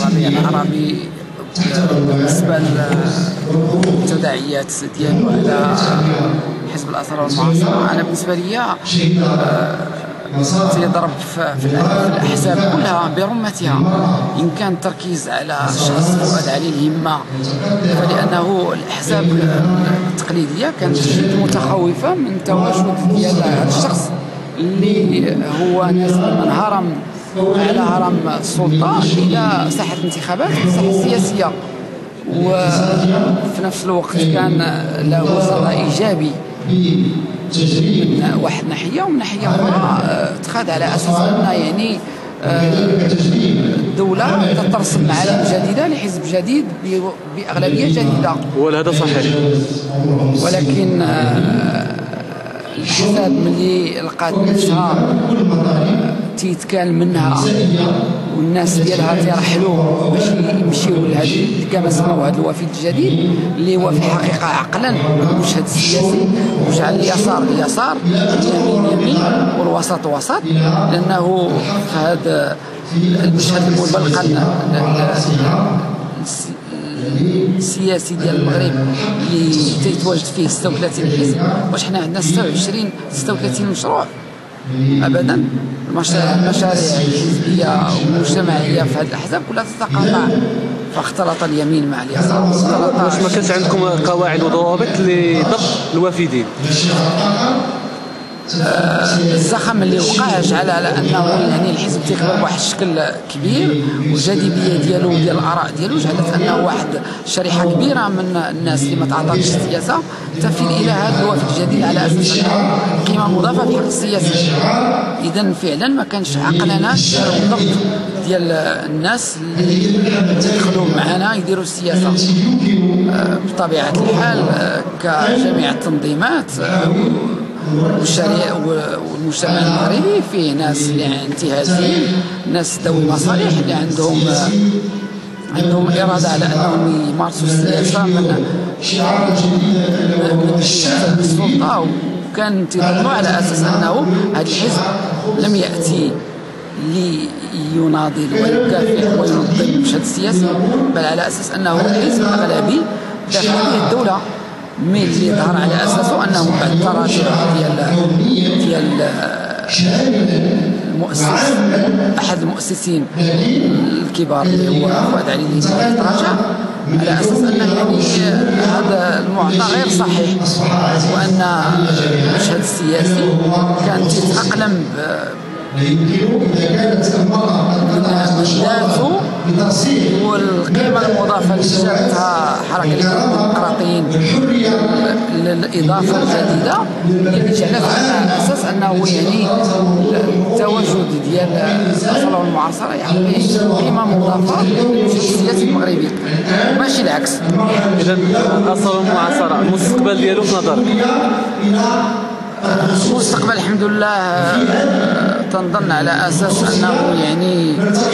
الوضع العربي بالنسبة للتداعيات ديالو على حزب الأثر والمعاصرة. أنا بالنسبة لي تيضرب في الأحزاب كلها برمتها. إن كان التركيز على شخص فؤاد علي الهمة، فلأنه الأحزاب التقليدية كانت جد متخوفة من تواجد ديال هذا الشخص اللي هو نازل من هرم على هرم السلطة إلى ساحة الانتخابات والساحة السياسية، وفي نفس الوقت كان له صدى إيجابي من واحد ناحية، ومن ناحية أخرى اتخذ على أساس أن يعني الدولة تترسم معالم جديدة لحزب جديد بأغلبية جديدة، وهذا صحيح. ولكن الأحزاب ملي لقات نفسها تيتكال منها والناس ديالها تيرحلوا باش يمشيو لهذا كما سموا هذا الوفد الجديد اللي هو في الحقيقه عقلا المشهد السياسي، وجعل اليسار يسار اليمين يمين والوسط وسط، لانه في هذا المشهد المبلقن السياسي ديال المغرب اللي تيتواجد فيه 36 حزب. واش حنا عندنا 36 مشروع؟ ابدا. المشاريع الحزبيه والمجتمعيه في هذه الاحزاب كلها تتقاطع، فاختلط اليمين مع اليسار. واش ما كانش عندكم قواعد وضوابط لضبط الوافدين؟ الزخم اللي وقع جعل على انه يعني الحزب تيكبر بواحد الشكل كبير، والجاذبيه ديالو وديال الاراء ديالو جعلت انه واحد شريحه كبيره من الناس اللي ما تعاطاش السياسه تفيل الى هذا الوفد الجديد على اساس انه قيمه مضافه في الحق السياسي. اذا فعلا ما كانش عقلانات ضبط ديال الناس اللي يدخلوا معنا يديروا السياسه. بطبيعه الحال كجميع التنظيمات والمجتمع المغربي فيه ناس اللي انتهازيين، ناس ذوي مصالح اللي عندهم إرادة على أنهم يمارسوا السياسة من السلطة، وكان تظنوا على أساس أنه هذا الحزب لم يأتي ليناضل ويكافح وينظم المشهد السياسي، بل على أساس أنه حزب أغلبي دافع به الدولة، من اللي يظهر على اساسه انه بعد التراجع ديال المؤسس احد المؤسسين الكبار اللي هو فؤاد علي الهمة تراجع على اساس ان يعني هذا المعطى غير صحيح، وان المشهد السياسي كان يتاقلم ذاته والقيمة المضافة اللي جابتها حركة الديمقراطيين للإضافة الجديدة اللي جعلت على أساس أنه يعني التواجد ديال الأصل والمعاصرة يعني قيمة مضافة للسياسة المغربية، ماشي العكس. إذا الأصل والمعاصرة المستقبل ديالو في نظرك؟ المستقبل الحمد لله تنظن على اساس انه يعني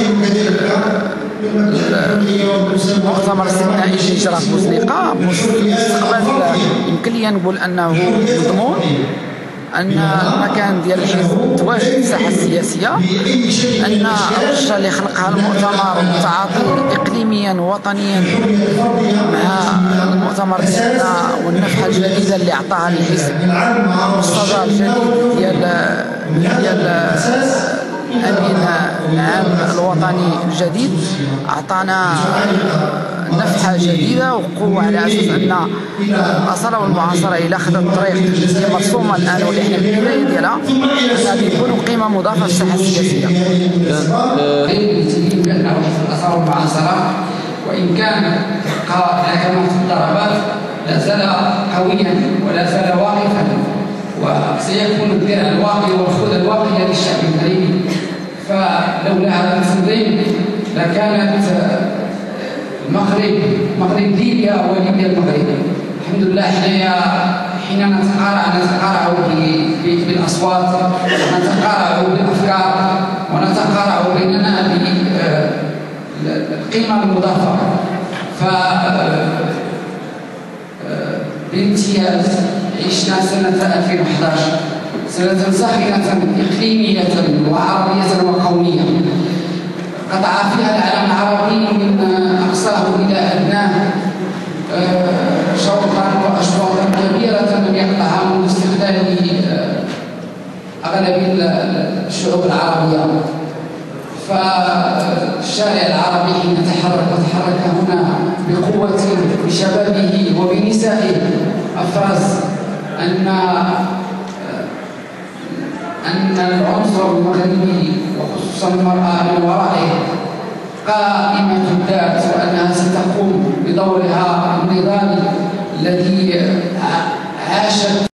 المؤتمر السينائي اللي جرى في بوزنيقه المستقبل يمكن لي نقول انه مضمون، ان المكان ديال الحزب تواجد في الساحه السياسيه، ان الرشة اللي خلقها المؤتمر متعاطي اقليميا ووطنيا مع المؤتمر ديالنا والنفحه الجديده اللي عطاها للحزب، والصدى الجديد ديال الامين العام الوطني الجديد عطانا نفحه جديده وقوه، على اساس ان الاصاله والمعاصره الى اخذت الطريق اللي مرسومه الان واللي احنا في البدايه ديالها غادي يكونوا قيمه مضافه للساحه السياسيه. الاصاله والمعاصره وان كان كما في الضربات لا زال قويا ولا زال واقفا، وسيكون الدرع الواقي والخوذ الواقي للشعب المغربي. فلولا هذا التنظيم لكانت مغرب ليبيا وليبيا المغرب. الحمد لله حين نتقارع بالاصوات ونتقارع بالافكار ونتقارع بيننا بالقيمه المضافه. بامتياز عشنا سنه 2011 سنه ساخنه اقليميه وعربيه وقوميه، قطع فيها العالم العربي من أغلب الشعوب العربية. فالشارع العربي حين تحرك هنا بقوة بشبابه وبنسائه أفرز أن العنصر المغربي وخصوصا المرأة من ورائه قائمة الذات، وأنها ستقوم بدورها النضالي الذي عاشت